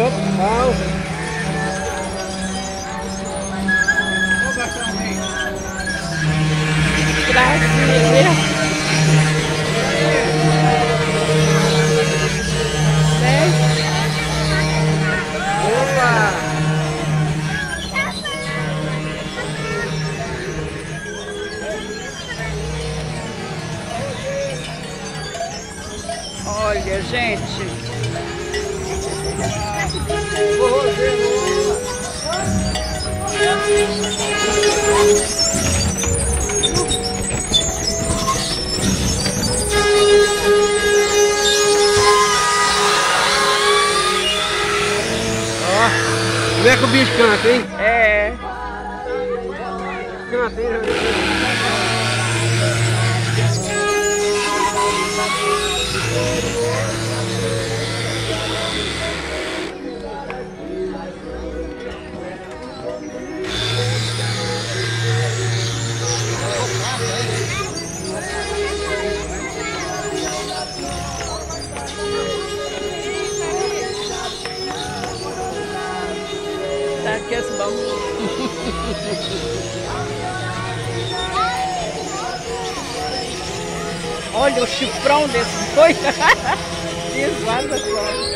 Pau. Brasília. Opa! Olha, gente. Como é que o bicho canta, hein? É. Canta, hein? Tá aqui esse bom. Olha o chifrão desse boi. Desvaza fora.